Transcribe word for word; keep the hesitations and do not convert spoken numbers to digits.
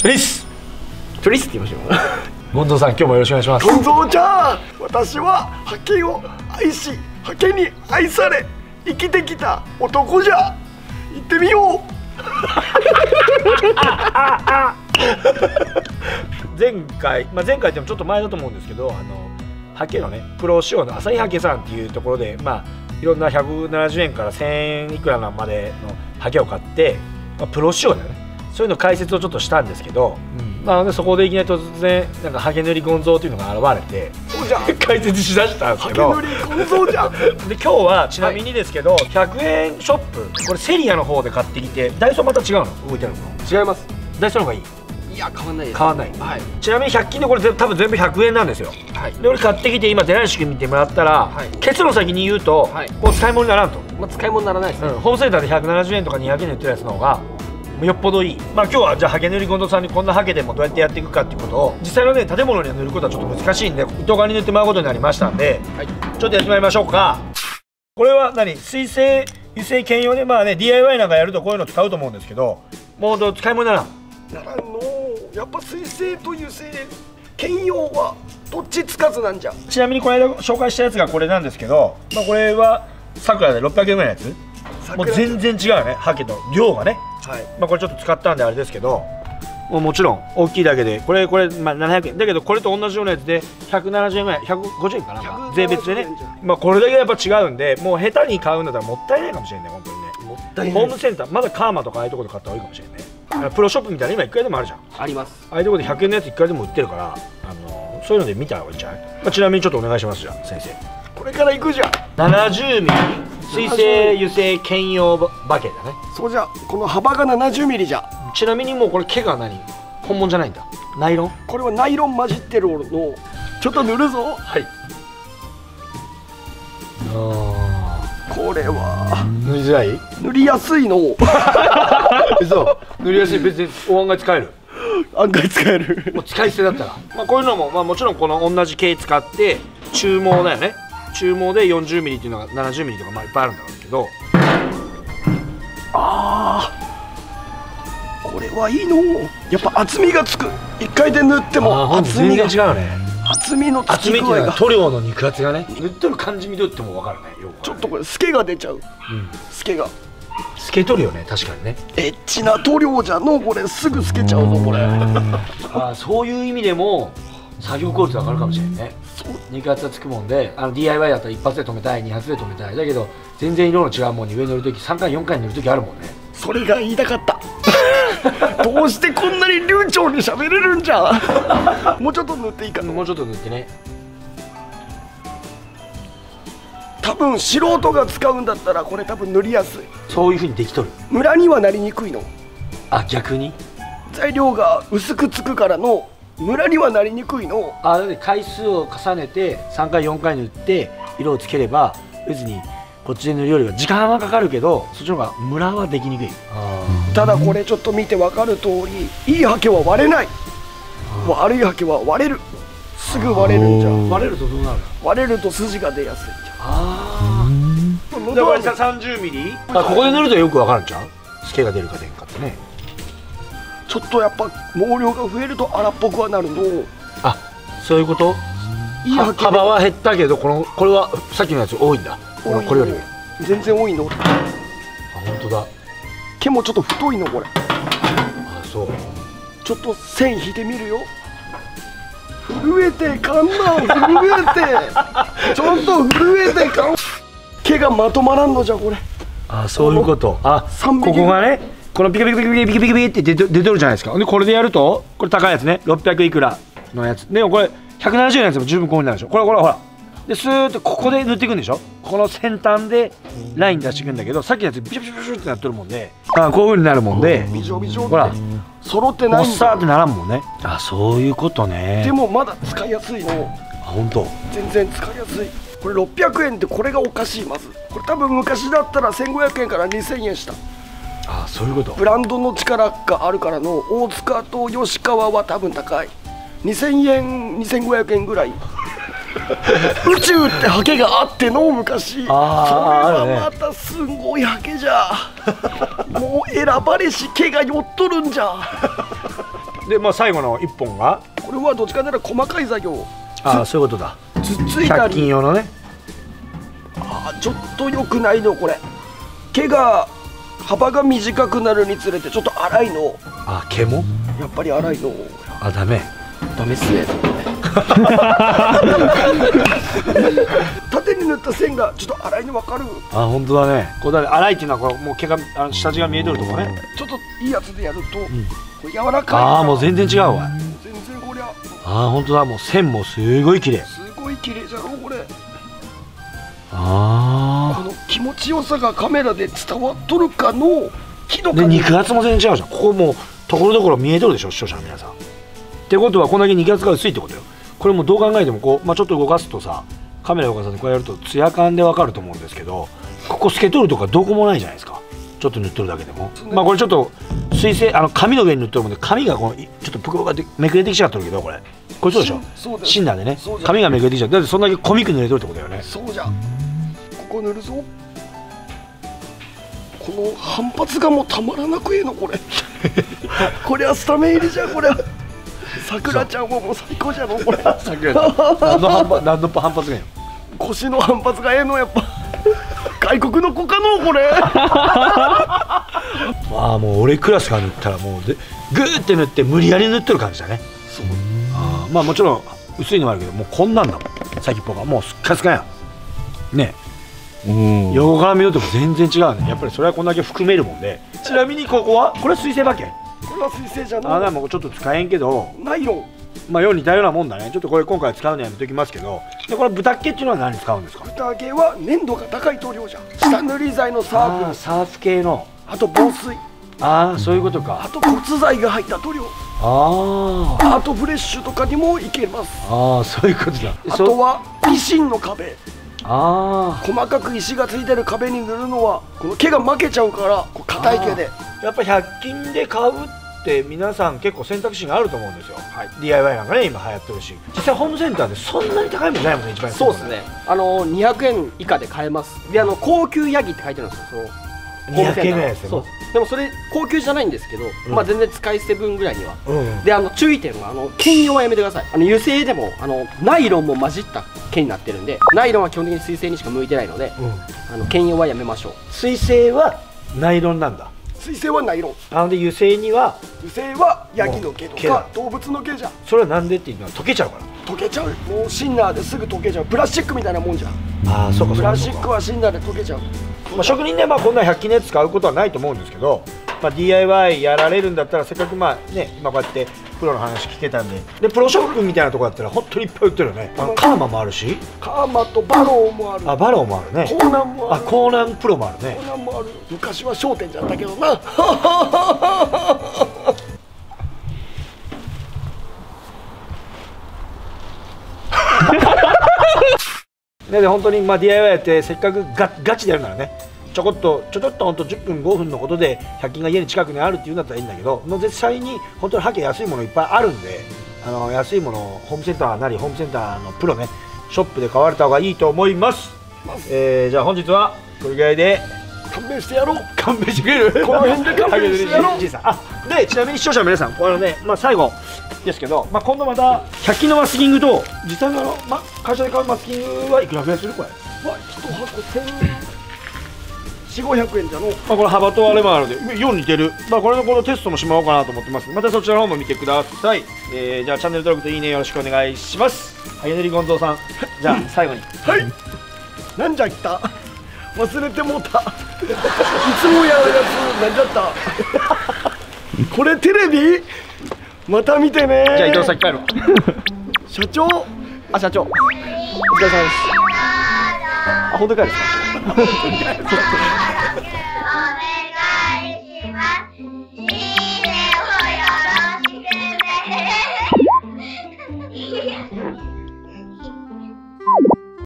プリスプリスって言いましょう。 権藤さん、今日もよろしくお願いします。 権藤ちゃん、私はハケを愛し、ハケに愛され生きてきた男じゃ。行ってみよう。 前回、まあ、前回でもちょっと前だと思うんですけど、あのハケのねプロ仕様の朝日ハケさんっていうところで、まあいろんなひゃくななじゅうえんからせんえんいくらまでのハケを買って、まあ、プロ仕様だよね、そういうの解説をちょっとしたんですけど、うん、まあでそこでいきなり突然なんかハケ塗りゴンゾーっていうのが現れて、 そうじゃん、 解説しだしたんですけど、 ハケ塗りゴンゾーじゃん。 で今日はちなみにですけど、はい、ひゃくえんショップ、これセリアの方で買ってきて、ダイソーまた違うの動いてあるの？ 違います。 ダイソーの方がいい？ いや、変わんないです。 変わんない、はい、ちなみにひゃく均でこれ多分全部ひゃくえんなんですよ、はい、で俺買ってきて今寺西君見てもらったら、はい、結論先に言うと、はい、こう使い物にならんと、 まあ、使い物にならないですね、うん、 ホームセンターでひゃくななじゅうえんとかにひゃくえんで売ってるやつの方がよっぽどいい。まあ今日はじゃあハケ塗り権藤さんにこんなハケでもどうやってやっていくかっていうことを、実際のね建物には塗ることはちょっと難しいんで糸側に塗ってもらうことになりましたんで、はい、ちょっとやってもらいましょうか。これは何、水性油性兼用で、まあね ディーアイワイ なんかやるとこういうの使うと思うんですけど、もう使い物にならんならんの。やっぱ水性と油性兼用はどっちつかずなんじゃ。 ちなみにこの間紹介したやつがこれなんですけど、まあ、これはさくらでろっぴゃくえんぐらいのやつ、もう全然違うよね、ハケと量がね、はい、まあこれちょっと使ったんであれですけど、もうもちろん大きいだけでこれこれ、まあ、ななひゃくえんだけど、これと同じようなやつでひゃくななじゅうえんぐらい、ひゃくごじゅうえんかな、まあ、税別でね、まあこれだけやっぱ違うんで、もう下手に買うんだったらもったいないかもしれないね、本当にね。 もったいない。 ホームセンター、まだカーマとかああいうところで買った方がいいかもしれないね。プロショップみたいな今いくらでもあるじゃん。 あります。 ああいうところでひゃくえんのやついくらでも売ってるから、あのそういうので見た方がいいんじゃない？まあ、ちなみにちょっとお願いします。じゃあ先生、 これから行くじゃん。 ななじゅうミリ水性油性兼用バケだね。 そうじゃ、この幅がななじゅうミリじゃ。 ちなみにもうこれ毛が何、本物じゃないんだ、ナイロン？ これはナイロン混じってるの。ちょっと塗るぞ。 はい。 これは塗りづらい？ 塗りやすいの。 嘘、塗りやすい。別にお案外使える。 案外使える。 もう使い捨てだったら、まあこういうのもまあもちろんこの同じ毛使って中毛だよね。中毛でよんじゅうミリっていうのがななじゅうミリとかまあいっぱいあるんだろうけど。 ああ、これはいいの。やっぱ厚みがつく。一回で塗っても厚みが全然違うね。 厚みのつ厚みってき具合が、 いうのは塗料の肉厚がね、塗ってる感じ見とっても分かるね。 ちょっとこれ透けが出ちゃう、うん、透けが透けとるよね、確かにね。 エッチな塗料じゃの、これすぐ透けちゃうのこれ。 あ、そういう意味でも作業効率上がるかもしれないね。肉厚がつくもんで、あの ディーアイワイ だったら一発で止めたい、二発で止めたい、だけど全然色の違うもんに上塗るときさんかいよんかい塗るときあるもんね。 それが言いたかった。どうしてこんなに流暢に喋れるんじゃ。もうちょっと塗っていいかな。 もうちょっと塗ってね。 多分素人が使うんだったらこれ多分塗りやすい。 そういう風にできとる。 ムラにはなりにくいの。 あ、逆に材料が薄くつくからのムラにはなりにくいの。 あ、だって回数を重ねてさんかいよんかい塗って色をつければ別にこっちで塗るよりは時間はかかるけど、そっちの方がムラはできにくい。 ただこれちょっと見て分かる通り、いいハケは割れない。悪いハケは割れる。すぐ割れるんじゃ。 割れるとどうなる？ 割れると筋が出やすいんじゃ。 ああ、だからささんじゅうミリ、あ、ここで塗るとよく分かるんちゃう？透けが出るか出んかってね。 ちょっとやっぱ毛量が増えると荒っぽくはなるの。 あ、そういうこと。いいハケ幅は減ったけど、このこれはさっきのやつ多いんだ。このこれより全然多いの。 あ、本当だ。 毛もちょっと太いのこれ。 あ、そう。 ちょっと線引いてみるよ。震えてかんな、震えてちょっと震えてかん。毛がまとまらんのじゃこれ。 あ、そういうこと。あ、ここがね、このピカピカピカピカピカピカピカって出て出てるじゃないですか。でこれでやると、これ高いやつね、ろっぴゃくいくらのやつでもこれひゃくななじゅうえんのやつも十分こうになるでしょ。これこれほらでスーッとここで塗っていくんでしょ。この先端でライン出していくんだけど、さっきのやつビシュビシュビシュってなってるもんで、あ、こういう風になるもんで、 ビジョビジョほら揃ってないんだ。 もっさーってならんもんね。あ、そういうことね。 でもまだ使いやすいの。 あ、本当。 全然使いやすい。これろっぴゃくえんってこれがおかしい。まずこれ多分昔だったらせんごひゃくえんからにせんえんした。 あ、そういうこと。 ブランドの力があるからの。大塚と吉川は多分高い。にせんえんにせんごひゃくえんぐらい。宇宙ってハケがあっての昔。 あ、 それはまたすごいハケじゃ。もう選ばれし毛が寄っとるんじゃ。 でまあ最後のいっぽんがこれはどっちかというと細かい作業。 ああそういうことだ。 つっついたひゃく均り。 用のね。 あーちょっと良くないのこれ。毛が幅が短くなるにつれてちょっと粗いの。 あ毛もやっぱり粗いの。 あダメ。 ダメっすね。縦に塗った線がちょっと粗いの分かる。 あ本当だね。これだね粗いっていうのはこうもう毛があの下地が見えとるとこね。 ちょっといいやつでやると、 んこれ柔らかい。 ああもう全然違うわ。 全然こりゃああ本当だもう線もすごい綺麗。 すごい綺麗じゃろこれ。 あこの気持ちよさがカメラで伝わっとるかの木のあ。で感じ。 肉厚も全然違うじゃん。ここもうところどころ見えとるでしょ視聴者の皆さん。ってことはこんだけ肉厚が薄いってことよ。これもどう考えてもこう、まあ、ちょっと動かすとさカメラ動かさずこうやるとツヤ感でわかると思うんですけど、ここ透けとるとかどこもないじゃないですか。ちょっと塗っとるだけでも、まあこれちょっと水性あの紙の上に塗っとるもんで紙がこのちょっとぷくぷくってめくれてきちゃってるけどこれこれそうでしょ。 そうだよシンナーでねそうじゃん紙がめくれてきちゃう。だってそんだけコミック塗れとるってことだよね。 そうじゃん。ここ塗るぞ。この反発がもうたまらなくええのこれ。これはスタメン入りじゃんこれ。さくらちゃんはもう最高じゃのこれ。 さくらちゃん何の反発何の反発がいいの。 腰の反発がええのやっぱ。外国の子かのこれ。 ああもう俺クラスが塗ったらもうでグーって塗って無理やり塗ってる感じだね。 そう。 あーまあもちろん薄いのもあるけどもうこんなんだもん先っぽがもうすっかすかやんね。横から見ると全然違うね。やっぱりそれはこんだけ含めるもんで。ちなみにここはこれは水性馬券。 これは水性じゃあの。 あもうちょっと使えんけどナイロン。 まあよう似たようなもんだね。ちょっとこれ今回使うのやめときますけど、でこれ豚っ毛っていうのは何に使うんですか。 豚毛は粘度が高い塗料じゃん。下塗り剤のサーあクル、 ーサーフ系の。 あと防水、 ああそういうことあか。 と骨材が入った塗料、 あああとフレッシュとかにもいけます。 ああそういうことだ。 あとはミシンの壁、 あ細かく石がついてる壁に塗るのはこの毛が負けちゃうからこう硬い毛で。 あやっぱひゃく均で買うって皆さん結構選択肢があると思うんですよ、 はい、 ディーアイワイ なんかね今流行ってるし、実際ホームセンターでそんなに高いもんないもんね。一番安いもんそうですね。あのにひゃくえん以下で買えます。であの高級ヤギって書いてるんですよ。そのにひゃくえんぐらいですよ。 そうでもそれ高級じゃないんですけど、 うんまあ全然使い捨て分ぐらいには。 うんであの注意点はあの兼用はやめてください。あの油性でもあのナイロンも混じった毛になってるんで、ナイロンは基本的に水性にしか向いてないので、 うんあの兼用はやめましょう。 水性はナイロンなんだ。 水性はナイロン、 なので油性には油性はヤギの毛と毛だか動物の毛じゃん。 それはなんでっていうのは溶けちゃうから。 溶けちゃう。もうシンナーですぐ溶けちゃう。プラスチックみたいなもんじゃん。 ああそうかそうかプラスチックはシンナーで溶けちゃう。 まあ、職人でまあこんなひゃく均のやつ使うことはないと思うんですけど、まあ、ディーアイワイ やられるんだったらせっかくまあね今こうやってプロの話聞けたんで、でプロショップみたいなとこだったら本当にいっぱい売ってるよね。あのカーマもあるし、 カーマとバローもある。 あバローもあるね。 コーナンもあある。 コーナンプロもあるねコー。ナンもある。昔は商店じゃったけどな。 ねで本当にまあ ディーアイワイ やってせっかくガガチでやるならね、ちょこっとちょちょっと本当じゅっぷんごふんのことでひゃく均が家に近くにあるっていうんだったらいいんだけど、もう実際に本当にはけ安いものいっぱいあるんで、あの安いものをホームセンターなりホームセンターのプロねショップで買われた方がいいと思います。えー、じゃあ本日はこれぐらいで勘弁してやろう。 勘弁してくれる。 この辺で勘弁してやろう。 じいさんあでちなみに視聴者の皆さんこれね、まあ、最後ですけど、まあ、今度またひゃく均のマスキングと実際のあの、ま、会社で買うマスキングはいくらぐらいするこれ。 わ一箱千四五百円じゃの。 まあ、これ幅とあれもあるのでよう似てる、まあ、これのこのテストもしまおうかなと思ってます。またそちらの方も見てください。えー、じゃあチャンネル登録といいねよろしくお願いします。はげねりゴンゾーさんじゃあ最後にはい。なんじゃった忘れてもうた。いつもやるやつなんじゃったこれテレビまた見てね。 じゃあ伊藤さん帰ろう。 社長。 あ社長お疲れ様です。あ本当に帰るんですか。